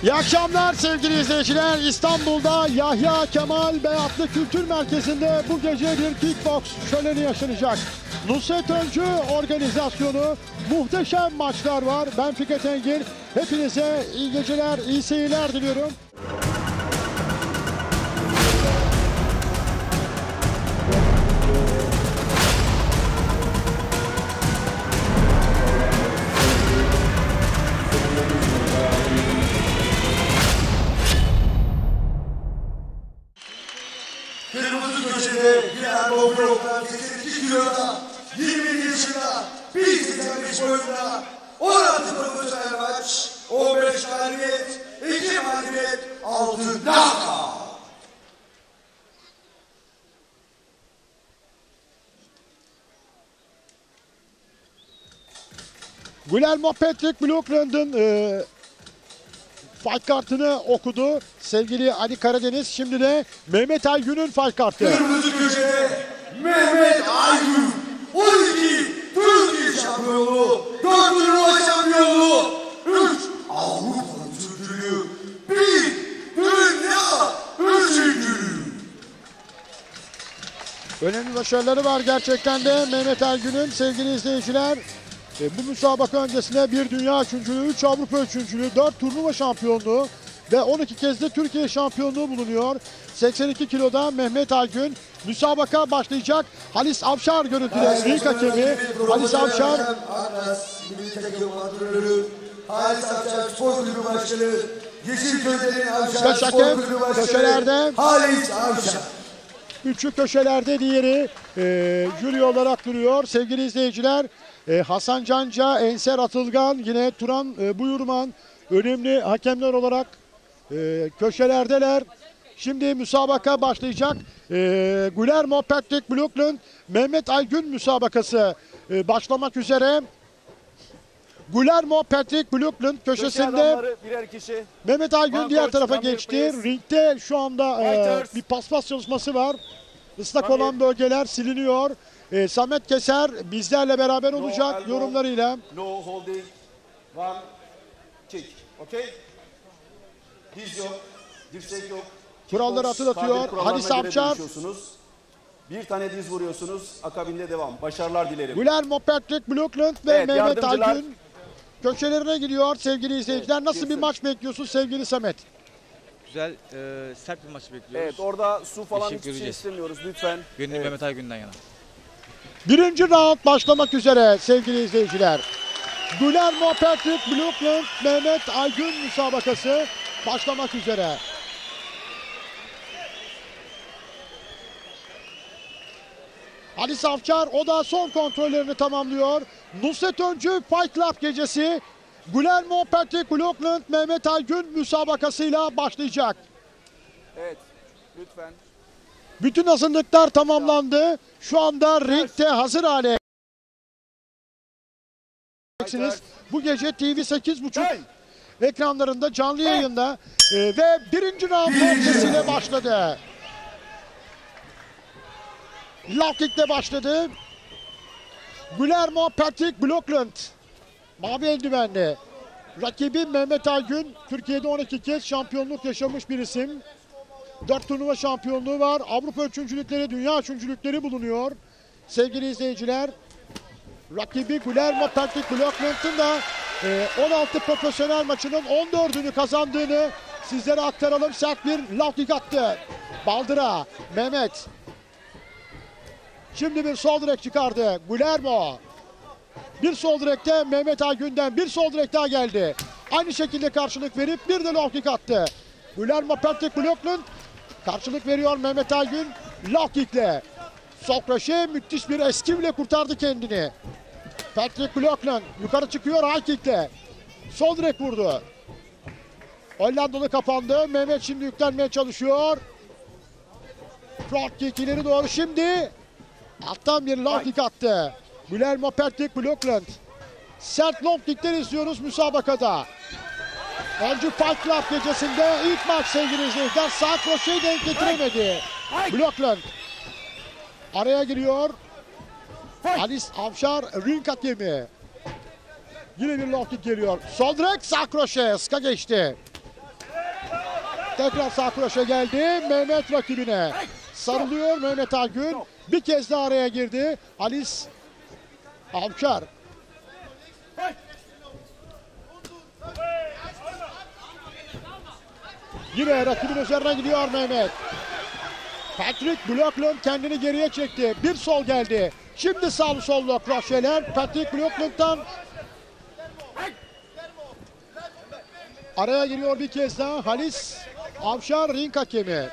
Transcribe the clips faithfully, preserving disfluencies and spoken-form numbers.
İyi akşamlar sevgili izleyiciler. İstanbul'da Yahya Kemal Beyatlı Kültür Merkezi'nde bu gece bir kickbox şöleni yaşanacak. Nusret Öncü organizasyonu, muhteşem maçlar var. Ben Fikret Engin. Hepinize iyi geceler, iyi seyirler diliyorum. Kırmızı köşede Güler Bogrok'tan seksen iki kiloda, yirmi yaşında, bir seksen beş boyunda, on altı profesyonel maç, on beş galibiyet, iki mağlubiyet, altı knockout. Guillermo Patrick Blokland'ın e, fight kartını okudu sevgili Ali Karadeniz. Şimdi de Mehmet Aygün'ün fight kartı. Kırmızı köşede Mehmet Aygün, on iki Türkiye şampiyonluğu, dört turnuva şampiyonluğu, üç Avrupa'nın türkülüğü, bir dünya üçüncülüğü. Önemli başarıları var gerçekten de Mehmet Aygün'ün sevgili izleyiciler. E, bu müsabaka öncesinde bir dünya üçüncülüğü, üç Avrupa üçüncülüğü, dört turnuva şampiyonluğu ve on iki kez de Türkiye şampiyonluğu bulunuyor. seksen iki kiloda Mehmet Aygün. Müsabaka başlayacak. Halis Avşar görüntüleri, ilk hakemi Halis Avşar. Milli takım antrenörü Halis Avşar Spor Kulübü Başkanı, Yeşilköy'lerin Avşar Beş Spor hakem Kulübü Başkanı köşelerde. Halis Avşar. Üçü köşelerde, diğeri e, jüri olarak duruyor. Sevgili izleyiciler, e, Hasan Canca, Enser Atılgan, yine Turan e, Buyurman önemli hakemler olarak e, köşelerdeler. Şimdi müsabaka başlayacak. E, Guillermo Patrick Blokland, Mehmet Aygün müsabakası e, başlamak üzere. Guillermo Patrick Blokland köşesinde, birer kişi. Mehmet Aygün One diğer coach, tarafa one beer, geçti. please. Ringde şu anda e, Fighters. bir paspas çalışması var. Islak One olan bölgeler siliniyor. E, Samet Keser bizlerle beraber No olacak elbow, yorumlarıyla. No holding. One kick. Okay? Diz yok. Dirsek yok. Kuralları Kickbox, hatırlatıyor. tabir kurallarına Halis göre Avşar. dövüşüyorsunuz. Bir tane diz vuruyorsunuz. Akabinde devam. Başarılar dilerim. Guillermo Patrick Blokland ve Evet, Mehmet yardımcılar. Aygün köşelerine gidiyor sevgili izleyiciler. Nasıl bir kesin. maç bekliyorsun sevgili Samet? Güzel, e, sert bir maç bekliyoruz. Evet, orada su falan Teşekkür hiçbir şey edeceğiz. istemiyoruz lütfen. Gönül Evet. Mehmet Aygün'den yana. Birinci round başlamak üzere sevgili izleyiciler. Guillermo Patrick Blokland, Mehmet Aygün müsabakası başlamak üzere. Halis Avşar o da son kontrollerini tamamlıyor. Nusret Öncü Fight Club gecesi Guillermo Patrick Blokland, Mehmet Aygün müsabakasıyla başlayacak. Evet, lütfen. Bütün hazırlıklar tamamlandı. Şu anda ringde hazır hale. Bu gece T V sekiz buçuk ekranlarında canlı yayında e, ve birinci round ortasıyla başladı. Low kick'le başladı. Guillermo Patrick Blokland mavi eldivenli. Rakibi Mehmet Aygün, Türkiye'de on iki kez şampiyonluk yaşamış bir isim. dört turnuva şampiyonluğu var. Avrupa üçüncülükleri, dünya üçüncülükleri bulunuyor. Sevgili izleyiciler, rakibi Guillermo Patrick Blokland'ın da e, on altı profesyonel maçının on dördünü kazandığını sizlere aktaralım. Sert bir low kick attı. Baldıra, Mehmet. Şimdi bir sol direk çıkardı. Guillermo. Bir sol direkte Mehmet Aygün'den bir sol direk daha geldi. Aynı şekilde karşılık verip bir de low kick attı. Guillermo Patrick Blokland karşılık veriyor Mehmet Aygün low kickle. Sol kroşe müthiş bir eskivle kurtardı kendini. Patrick Blokland yukarı çıkıyor high kickle. Sol direk vurdu. Hollandalı kapandı. Mehmet şimdi yüklenmeye çalışıyor. Front kick ileri doğru şimdi. Alttan bir long kick attı. Guillermo Patrick Blokland. Sert long kickler izliyoruz müsabakada. Öncü Fight Club gecesinde ilk maç sevgili izleyiciler. Sağ kroşeyi denk getiremedi. Blokland. Araya giriyor. Halis Avşar ring hakemi. Yine bir low kick geliyor. Sol direkt sağ kroşe. Ska geçti. Tekrar sağ kroşe geldi. Mehmet rakibine sarılıyor. Mehmet Aygün bir kez daha araya girdi. Halis Avşar. Yine rakibin üzerine gidiyor Mehmet. Patrick Blokland kendini geriye çekti. Bir sol geldi. Şimdi sağlı sollu kroşeler. Patrick Blokland'dan araya giriyor bir kez daha Halis Avşar ring hakemi.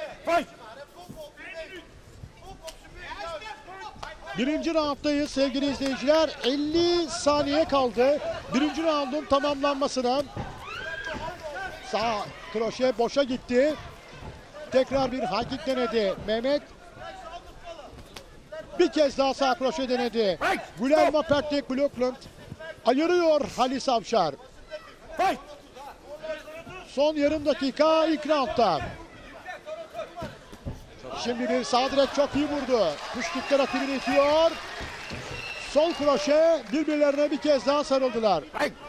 Birinci rounddayız sevgili izleyiciler. elli saniye kaldı. Birinci roundun tamamlanmasına. Sağ kroşe boşa gitti. Tekrar bir high kick denedi Mehmet. Bir kez daha sağ kroşe denedi. Guillermo Patrick Blokland ayırıyor Halis Avşar. Son yarım dakika ilk roundda. Şimdi bir sağ direk çok iyi vurdu. Kuş kickte rakibini itiyor. Sol kroşe birbirlerine bir kez daha sarıldılar.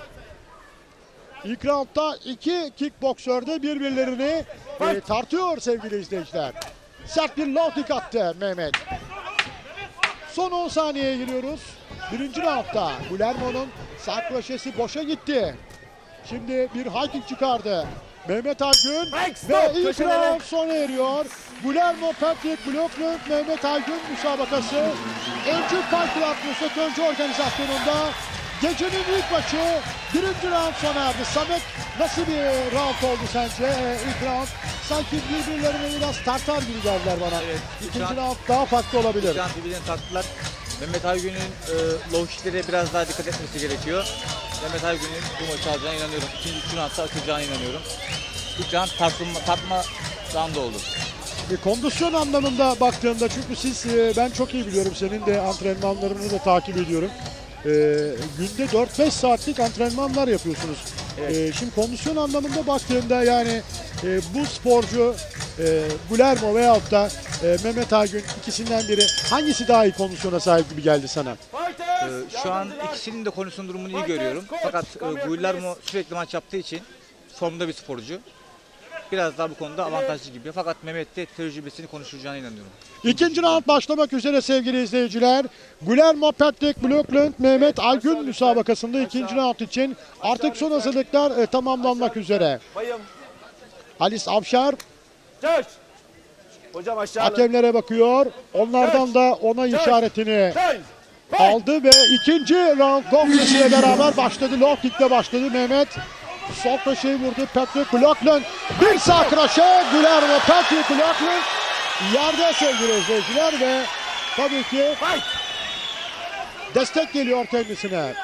İlk roundda iki kickboksör de birbirlerini e, tartıyor sevgili izleyiciler. Sert bir low kick attı Mehmet. Son on saniyeye giriyoruz. Birinci roundda Guillermo'nun sağ kroşesi boşa gitti. Şimdi bir high kick çıkardı. Mehmet Aygün ve ilk round sona eriyor. Guillermo Patrick Blokland Mehmet Aygün müsabakası Öncü Fight Club Nusret Öncü organizasyonunda gecenin ilk maçı birinci round sona erdi. Samet nasıl bir round oldu sence ee, ilk round? Sanki birbirlerine biraz tartar gibi geldiler bana. Evet, İkinci round daha farklı olabilir. İlk round birbirlerini taktılar. Mehmet Aygün'ün e, low kicklere biraz daha dikkat etmesi gerekiyor. Mehmet Aygün'ün bu maçı alacağına inanıyorum. İkinci, üçüncü roundda açılacağına inanıyorum. İlk round tartma, tartma roundu oldu. Bir kondisyon anlamında baktığımda çünkü siz e, ben çok iyi biliyorum senin de antrenmanlarını da takip ediyorum. E, günde dört beş saatlik antrenmanlar yapıyorsunuz. Evet. E, şimdi kondisyon anlamında baktığımda yani e, bu sporcu e, Guillermo veyahut da e, Mehmet Aygün ikisinden biri hangisi daha iyi kondisyona sahip gibi geldi sana? Ee, şu an ikisinin de kondisyon durumunu iyi görüyorum. Fakat e, Guillermo sürekli maç yaptığı için formda bir sporcu. Biraz daha bu konuda avantajlı gibi. Fakat Mehmet de tecrübesini konuşacağına inanıyorum. İkinci round başlamak üzere sevgili izleyiciler. Guillermo Patrick Blokland Mehmet Aygün müsabakasında ikinci round için artık son hazırlıklar e, tamamlanmak üzere. Bayım. Halis Avşar Çöş. Hocam aşağı. hakemlere bakıyor. Onlardan da ona işaretini aldı ve ikinci round gong ile beraber başladı. Low kick'le başladı Mehmet. Sol köşeyi vurdu Patrick Blokland. Bir sağ kroşe Guillermo Patrick Blokland yerde sevgili izleyiciler ve tabii ki destek geliyor kendisine.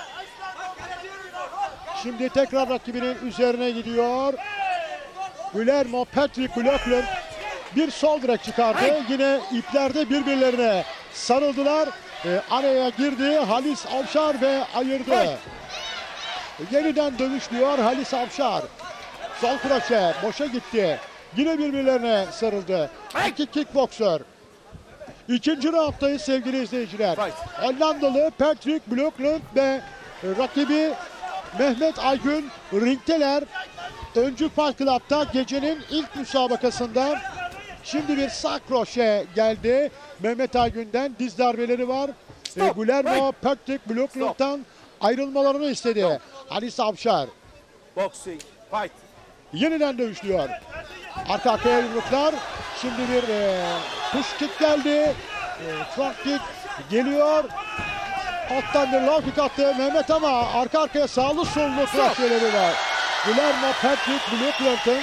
Şimdi tekrar rakibinin üzerine gidiyor. Guillermo Patrick Blokland bir sol direk çıkardı. Yine iplerde birbirlerine sarıldılar. Ee, araya girdi Halis Avşar ve ayırdı. Yeniden dövüşlüyor Halis Avşar. Sol kroşe boşa gitti. Yine birbirlerine sarıldı. İki kickboksör. İkinci rounddayız sevgili izleyiciler. Hollandalı Patrick Blokland ve rakibi Mehmet Aygün ringteler. Öncü Fight Club'da gecenin ilk müsabakasında. Şimdi bir sağ kroşe geldi. Mehmet Aygün'den diz darbeleri var. E, Guillermo Patrick Blokland'dan ayrılmalarını istedi. Halis Avşar. Boxing. Fight. Yeniden dövüşlüyor. Arka arkaya yumruklar. Şimdi bir e, push kick geldi. E, front kick geliyor. Alttan bir low kick attı Mehmet ama arka arkaya sağlı sollu kroşeleri var. Guillermo Patrick Blokland'ın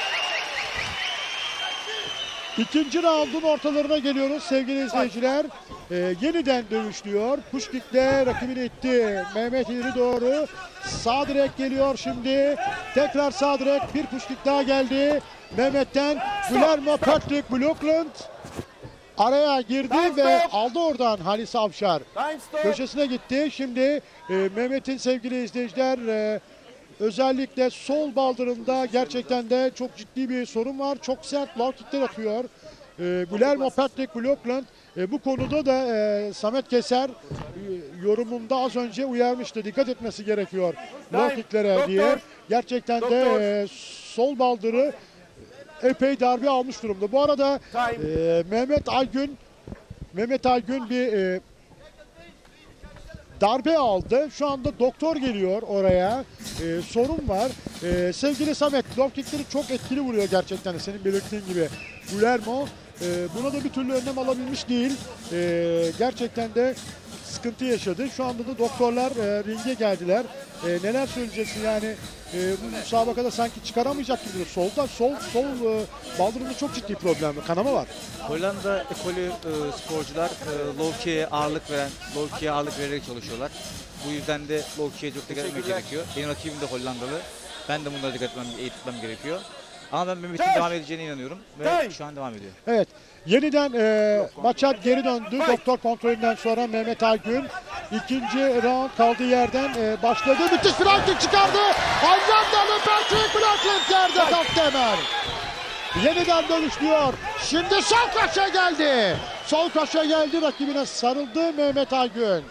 İkinci roundun ortalarına geliyoruz sevgili izleyiciler. Ee, yeniden dövüşlüyor. Push kick'le rakibini itti. Mehmet ileri doğru. Sağ direk geliyor şimdi. Tekrar sağ direk. Bir push kick daha geldi. Mehmet'ten Guillermo Patrick Blokland araya girdi ve aldı oradan Halis Avşar. Köşesine gitti. Şimdi e, Mehmet'in sevgili izleyiciler e, özellikle sol baldırında gerçekten de çok ciddi bir sorun var. Çok sert low kickler atıyor. E, Guillermo Patrick Blokland e, bu konuda da e, Samet Keser e, yorumunda az önce uyarmıştı. Dikkat etmesi gerekiyor low kicklere diye. Gerçekten de e, sol baldırı epey darbe almış durumda. Bu arada e, Mehmet Aygün Mehmet Aygün bir e, darbe aldı. Şu anda doktor geliyor oraya. E, sorun var. E, sevgili Samet, low kickleri çok etkili vuruyor gerçekten. Senin belirttiğin gibi. Guillermo e, buna da bir türlü önlem alabilmiş değil. E, gerçekten de sıkıntı yaşadı. Şu anda da doktorlar e, ringe geldiler. E, neler söyleyeceksin yani? E, bu müsabakada sanki çıkaramayacak gibi. Solda sol sol e, baldırında çok ciddi problem. Kanama var. Hollanda ekolü e, sporcular e, low kick'e ağırlık veren, low kick'e ağırlık vererek çalışıyorlar. Bu yüzden de low kick'e çok dikkat etmek gerekiyor. Benim rakibim de Hollandalı. Ben de bunlara dikkat etmem, eğitmem gerekiyor. Ama ben Mehmet'in devam edeceğine inanıyorum ve şu an devam ediyor. Evet. Yeniden e, maça geri döndü. Doktor kontrolünden sonra Mehmet Aygün ikinci round kaldığı yerden e, başladı. Müthiş bir round çıkardı. Hollandalı Patrick Blackland yerde kalktı hemen. Yeniden dönüşlüyor. Şimdi sol köşe geldi. Sol köşe geldi. Rakibine sarıldı Mehmet Aygün.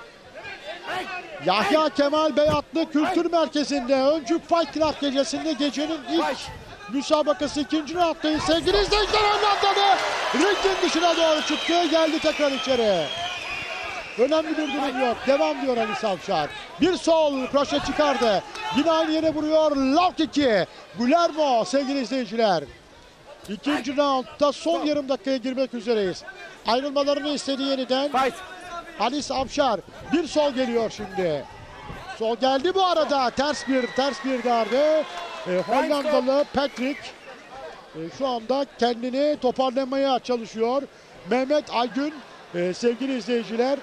Yahya Kemal Beyatlı Kültür Merkezi'nde Öncü Fight Club gecesinde gecenin ilk müsabakası ikinci rounddayız. Sevgili izleyiciler, Hollandalı ringin dışına doğru çıktı. Geldi tekrar içeri. Önemli bir durum yok. Devam diyor Ali Savşar. Bir sol kroşe çıkardı. Yine aynı yere vuruyor. Low kick'i. Guillermo sevgili izleyiciler. İkinci roundda son yarım dakikaya girmek üzereyiz. Ayrılmalarını istedi yeniden. Halis Avşar. Bir sol geliyor şimdi. Sol geldi bu arada. Ters bir ters bir darbe. E, Hollandalı Patrick e, şu anda kendini toparlamaya çalışıyor. Mehmet Aygün e, sevgili izleyiciler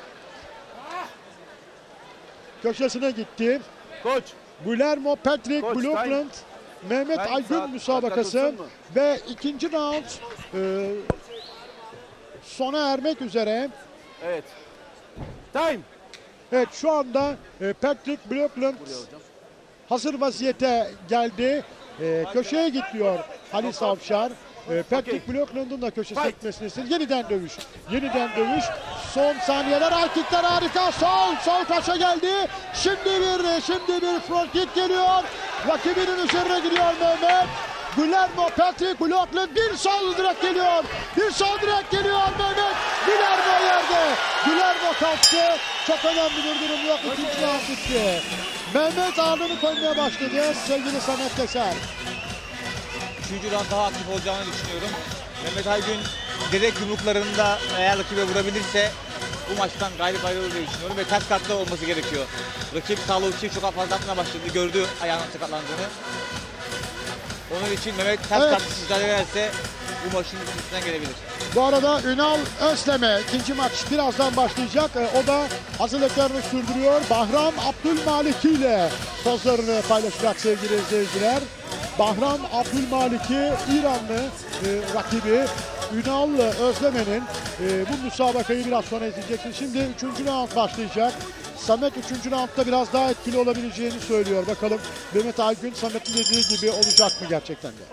köşesine gitti. Koç. Guillermo Patrick Koç, Blackland Mehmet Time Aygün saat, müsabakası dakika ve ikinci round e, sona ermek üzere. Evet. Time. Evet, şu anda e, Patrick Blackland hazır vaziyete geldi. E, köşeye gidiyor Halis Avşar. E, Patrick Blackland'ın da köşesine gitmesini istedi. Yeniden dövüş. Yeniden dövüş. Son saniyeler. Alkikler harika. Sol. Sol köşe geldi. Şimdi bir şimdi bir front kick geliyor. Rakibinin üzerine gidiyor Mehmet. Guillermo Patrick Blackland bir sol direkt geliyor. Bir sol direkt geliyor Mehmet. Guillermo yerde. Guillermo kalktı. Çok önemli bir durum yok. İkinci round bitti. Mehmet ağırlığını koymaya başladı sevgili Samet Keser. Üçüncü round daha aktif olacağını düşünüyorum. Mehmet Aygün direkt yumruklarında eğer rakibe vurabilirse bu maçtan galip ayrılır diye düşünüyorum ve ters kartlı olması gerekiyor. Rakip Sağlıkçı çok fazla atmaya başladı. Gördü ayağının sakatlandığını. Onun için Mehmet ters Evet. kartlı mücadele ederse bu maçın üstesinden gelebilir. Bu arada Ünal Özleme ikinci maç birazdan başlayacak. E, o da hazırlıklarını sürdürüyor. Bahram Abdülmaliki ile pozlarını paylaşacak sevgili izleyiciler. Bahram Abdülmaliki İranlı e, rakibi Ünal Özleme'nin e, bu müsabakayı biraz sonra izleyeceksiniz. Şimdi üçüncü round başlayacak. Samet üçüncü roundda biraz daha etkili olabileceğini söylüyor. Bakalım Mehmet Aygün Samet'in dediği gibi olacak mı gerçekten de?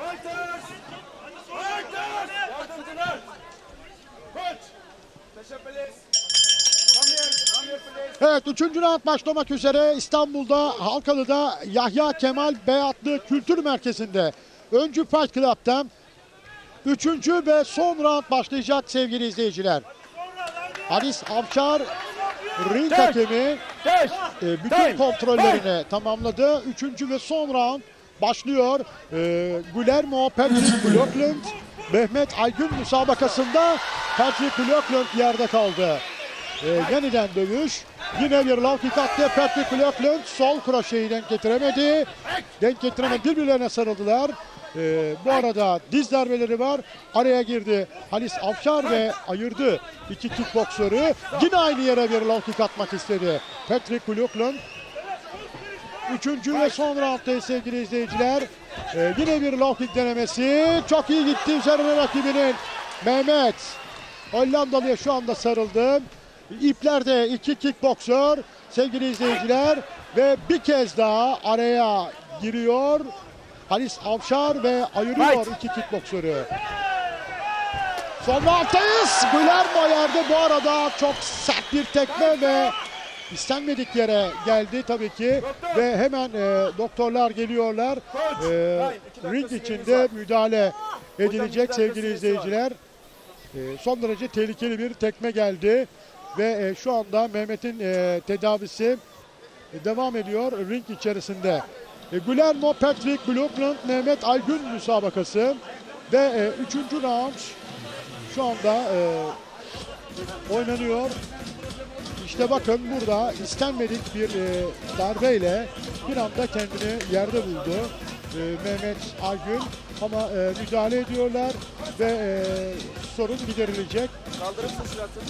Evet, üçüncü round başlamak üzere İstanbul'da Halkalı'da Yahya Kemal Beyatlı Kültür Merkezi'nde Öncü Fight Club'da üçüncü ve son round başlayacak sevgili izleyiciler. Halis Avşar ring hakemi e, bütün kontrollerini tamamladı. Üçüncü ve son round başlıyor. E, Guillermo Patrick Blackland Mehmet Aygün müsabakasında Patrick Blackland yerde kaldı. E, yeniden dövüş. Yine bir low kick attı. Patrick Blackland sol kroşeyi denk getiremedi. Denk getiremedi. Birbirlerine sarıldılar. E, bu arada diz darbeleri var. Araya girdi Halis Avşar ve ayırdı iki kickboksörü. Yine aynı yere bir low kick atmak istedi Patrick Blackland. Üçüncü ve son round'tayız sevgili izleyiciler. E, yine bir low kick denemesi. Çok iyi gitti üzerine rakibinin. Mehmet Hollandalı'ya şu anda sarıldı. İplerde iki kickboksör sevgili izleyiciler ve bir kez daha araya giriyor Halis Avşar ve ayırıyor iki kickboksörü. Son rounddayız. Guillermo yerde bu arada çok sert bir tekme ve istenmedik yere geldi tabii ki ve hemen e, doktorlar geliyorlar. E, ring içinde müdahale edilecek sevgili izleyiciler. E, son derece tehlikeli bir tekme geldi ve e, şu anda Mehmet'in e, tedavisi e, devam ediyor ring içerisinde. E, Guillermo Patrick Blokland Mehmet Aygün müsabakası ve e, üçüncü round şu anda e, oynanıyor. İşte bakın burada istenmedik bir e, darbeyle bir anda kendini yerde buldu e, Mehmet Aygün ama e, müdahale ediyorlar ve e, sorun giderilecek. Kaldırırsın silahını.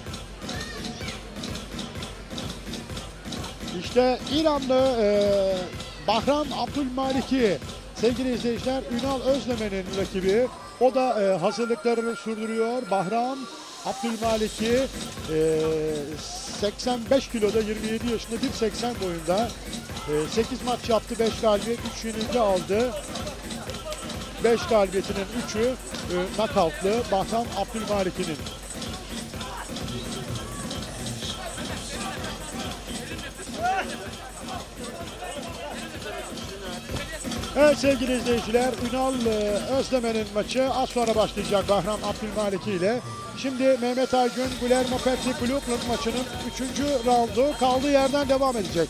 İşte İranlı e, Bahram Abdülmaliki sevgili izleyiciler Ünal Özlemen'in rakibi. O da e, hazırlıklarını sürdürüyor. Bahram Abdülmaliki e, seksen beş kiloda yirmi yedi yaşında bir seksen boyunda e, sekiz maç yaptı, beş galibiyet, üç yenilgi aldı. beş galibiyetinin üçü e, knockoutlı Bahram Abdülmaliki'nin. Evet sevgili izleyiciler, Ünal Özlemen'in maçı az sonra başlayacak Bahram Abdülmaliki ile. Şimdi Mehmet Aygün, Guillermo Patrick Blokland maçının üçüncü roundu kaldığı yerden devam edecek.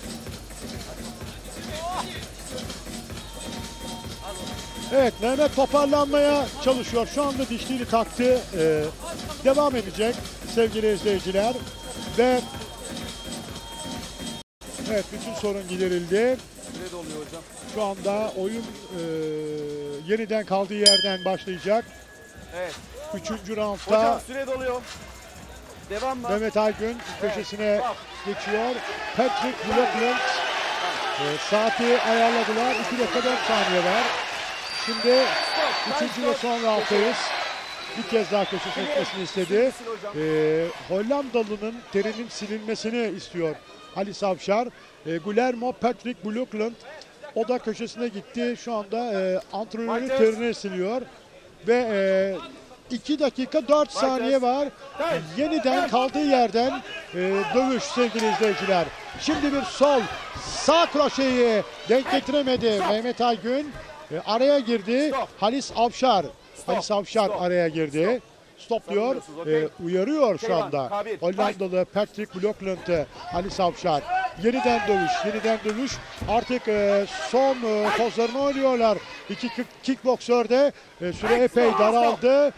Evet, Mehmet toparlanmaya çalışıyor. Şu anda dişliğini taktı. Ee, devam edecek sevgili izleyiciler. Ve evet, bütün sorun giderildi. Süre doluyor hocam. Şu anda oyun e, yeniden kaldığı yerden başlayacak. Evet. Üçüncü roundda Hocam süre doluyor. Devam mı? Mehmet Aygün köşesine geçiyor. Patrick Blokland e, saati ayarladılar. iki dakika dört saniye var. Şimdi üçüncü ve son rounddayız. Bir kez daha köşesine gitmesini istedi. E, Hollandalı'nın terinin silinmesini istiyor Ali Savşar. E, Guillermo Patrick Blokland o da köşesine gitti. Şu anda e, antrenörü terini siliyor. Ve e, iki dakika dört saniye var. Yeniden kaldığı yerden e, dövüş sevgili izleyiciler. Şimdi bir sol sağ kroşeyi denk getiremedi Mehmet Aygün. E, araya girdi Halis Avşar. Halis Avşar araya girdi. Stop diyor. E, uyarıyor şu anda Hollandalı Patrick Blokland'ı Halis Avşar. Yeniden dövüş, yeniden dövüş. Artık e, son e, pozlarını oynuyorlar. İki kickboksörde e, süre epey daraldı.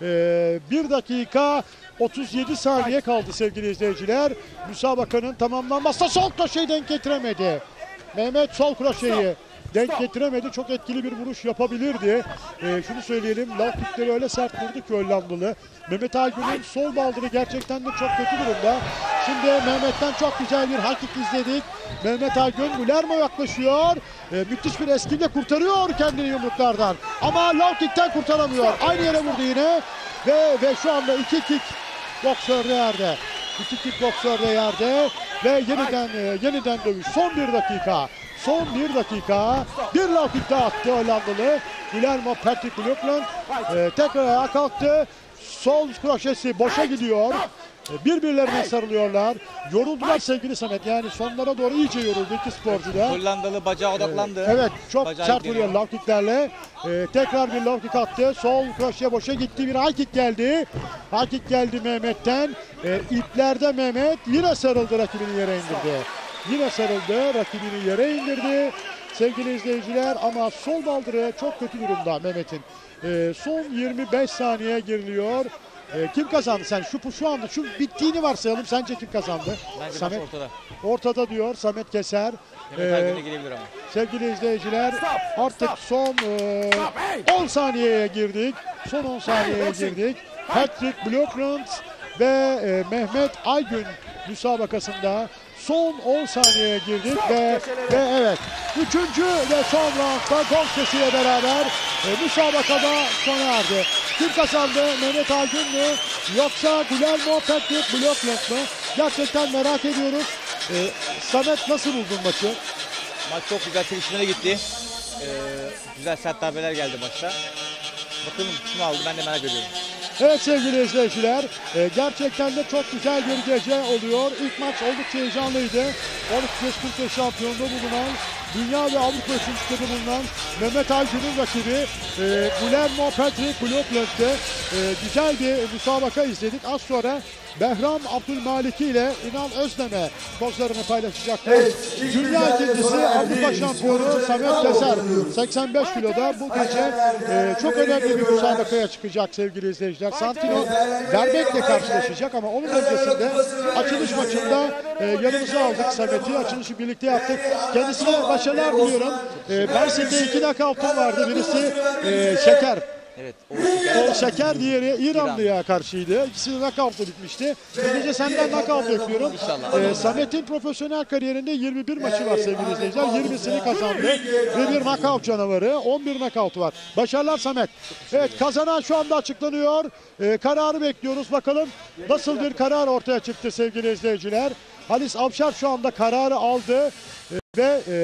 E, bir dakika otuz yedi saniye kaldı sevgili izleyiciler. Müsabakanın tamamlanmasına sol kroşeyi denk getiremedi. Mehmet sol kroşeyi denk getiremedi. Çok etkili bir vuruş yapabilirdi. Ee, şunu söyleyelim. Low kickleri öyle sert vurdu ki Hollandalı. Mehmet Aygün'ün sol baldırı gerçekten de çok kötü durumda. Şimdi Mehmet'ten çok güzel bir high kick izledik. Mehmet Aygün Guillermo yaklaşıyor. Ee, müthiş bir eskimle kurtarıyor kendini yumruklardan. Ama low kickten kurtaramıyor. Aynı yere vurdu yine. Ve, ve şu anda iki kick boksör de yerde. İki kick boksör de yerde. Ve yeniden, e, yeniden dövüş. Son bir dakika. Son bir dakika. Bir low kick daha attı Hollandalı. Guillermo Patrick Blokland e, tekrar ayağa kalktı. Sol kroşesi boşa gidiyor. E, birbirlerine sarılıyorlar. Yoruldular sevgili Samet. Yani sonlara doğru iyice yoruldu iki sporcu da. Hollandalı bacağı odaklandı. E, evet çok Bacağı sert geliyor. vuruyor low kicklerle. E, tekrar bir low kick attı. Sol kroşe boşa gitti. Bir high kick geldi. High kick geldi Mehmet'ten. E, iplerde Mehmet yine sarıldı, rakibini yere indirdi. Yine sarıldı, rakibini yere indirdi sevgili izleyiciler ama sol baldırı çok kötü durumda Mehmet'in. Ee, son yirmi beş saniye giriliyor. Ee, kim kazandı sen? Şu şu anda şu bittiğini varsayalım. Sence kim kazandı? Bence Samet maç ortada. ortada diyor Samet Keser. Mehmet Ee, Aygün'e gelebilir ama. sevgili izleyiciler artık son e, on saniyeye girdik. Son on saniyeye girdik. Patrick Blokland ve e, Mehmet Aygün müsabakasında son on saniyeye girdik ve, ve evet üçüncü ve son roundda gol sesiyle beraber e, müsabakada sona erdi. Kim kazandı? Mehmet Aygün mü yoksa Guillermo Patrick Blokland mı? Gerçekten merak ediyoruz. E, Samet nasıl buldun maçı? Maç çok güzel çekişmene gitti. Ee, güzel sert darbeler geldi maçta. Bakalım kim aldı, ben de merak ediyorum. Evet sevgili izleyiciler, e, gerçekten de çok güzel bir gece oluyor. İlk maç oldukça heyecanlıydı. on iki yaş Türkiye şampiyonluğu bulunan, dünya ve Avrupa üçüncülükleri bulunan Mehmet Aygün'ün rakibi e, Guillermo Patrick Blokland'de e, güzel bir müsabaka izledik. Az sonra Behram Abdülmaliki ile İnal Özdemir pozlarını paylaşacaklar. Evet, Dünya ikincisi Avrupa şampiyonu Samet Keser seksen beş kiloda bu gece e, çok önemli bir müsabakaya çıkacak sevgili izleyiciler. Santino Verbek'le karşılaşacak ama onun öncesinde açılış maçında e, yanımıza aldık Samet'i. Açılışı birlikte yaptık. Kendisine başarılar diliyorum. E, ben sette iki knockout'um vardı. Birisi e, Şeker. Evet. O Şeker, diğeri İranlı'ya karşıydı. İkisi de knockout'la bitmişti. Bu gece senden knockout bekliyorum. İnşallah. Ee, Samet'in profesyonel kariyerinde yirmi bir maçı var sevgili izleyiciler. yirmisini kazandı. Ve bir knockout canavarı. on bir knockout var. Başarılar Samet. Evet, kazanan şu anda açıklanıyor. Ee, kararı bekliyoruz. Bakalım nasıl bir karar ortaya çıktı sevgili izleyiciler. Halis Avşar şu anda kararı aldı. Ee, ve e,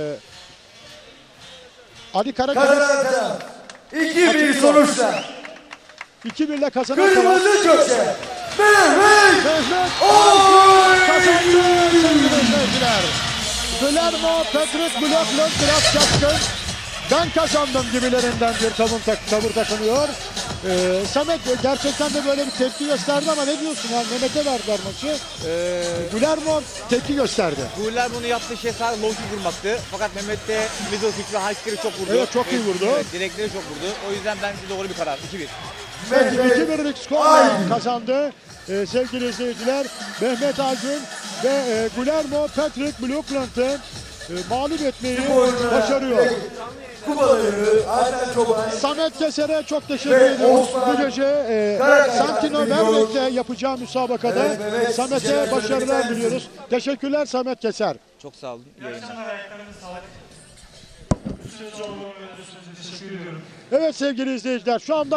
Ali Karakaş Kazanan taraf iki bir sonuçla iki bir ile kazanan taraf. kırmızı köşe Mehmet Mehmet Aygün kazandı sevgili izleyiciler. Guillermo Patrick Blokland biraz şaşkın. Ben kazandım gibilerinden bir tavır, tak tavır takınıyor. Ee, Samet gerçekten de böyle bir tepki gösterdi ama ne diyorsun ya? Mehmet'e verdiler maçı. Ee, Guillermo tepki gösterdi. Guiller bunu yaptığı şey sadece low kick vurmaktı. Fakat Mehmet de middle kick ve high kick'i çok vurdu. Evet, çok iyi vurdu. Evet, direkleri çok vurdu. O yüzden bence doğru bir karar. iki bir. iki birlik skorla kazandı. Ee, sevgili izleyiciler, Mehmet Aygün ve e, Guillermo Patrick Blokland'ı e, mağlup etmeyi başarıyor. Kupaları Ayten Çoban Samet Keser'e çok teşekkür Ve ediyoruz. Osman Bu gece e, Karakaş Santino yapıyor. Verbek'le yapacağı müsabakada Evet, evet. Samet'e Güzel, başarılar güzel. diliyoruz. Teşekkürler Samet Keser. Çok sağ olun. İyi yayınlar. Evet sevgili izleyiciler, şu anda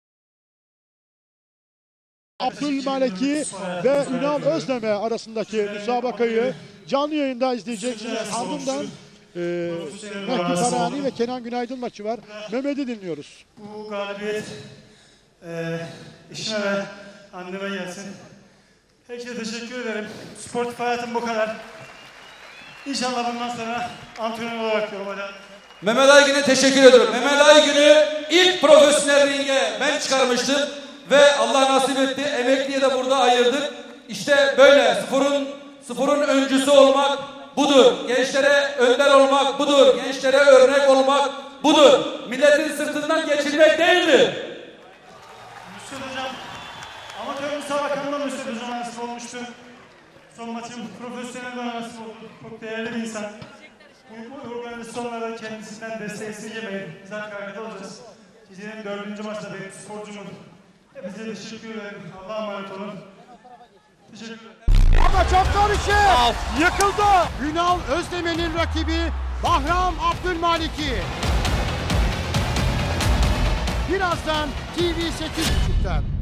Abdülmaliki ve Ünal Özdemir arasındaki müsabakayı canlı yayında izleyeceksiniz. Ardından e, Mehdi Farani ve Kenan Günaydın maçı var. Mehmet'i dinliyoruz. Bu galibiyet e, eşime ve anneme gelsin. Herkese teşekkür ederim. Sportif hayatım bu kadar. İnşallah bundan sonra antrenör olarak yorulacağım. Mehmet Aygün'e teşekkür ediyorum. Mehmet Aygün'ü ilk profesyonel ringe ben çıkarmıştım ve Allah nasip etti. Emekliye de burada ayırdık. İşte böyle sporun sporun öncüsü olmak budur. Gençlere önder olmak budur. Gençlere örnek olmak budur. Milletin sırtından geçirmek değildir. Müslüm Hocam, amatör müsabakamda Müslüm Hocam nasip olmuştu. Son maçım profesyonel bana nasip oldu. Çok değerli bir insan. Bu, bu organizasyonlarda kendisinden desteği esirgemeyin. Biz arka arkada olacağız. Gecenin dördüncü maçta benim sporcumun. Hepinize teşekkür ederim. Allah'a emanet olun. Teşekkür ederim. Ama çok zor işi. Yıkıldı. Ünal Özdemir'in rakibi Behram Abdülmaliki. Birazdan T V sekiz buçuk'ta.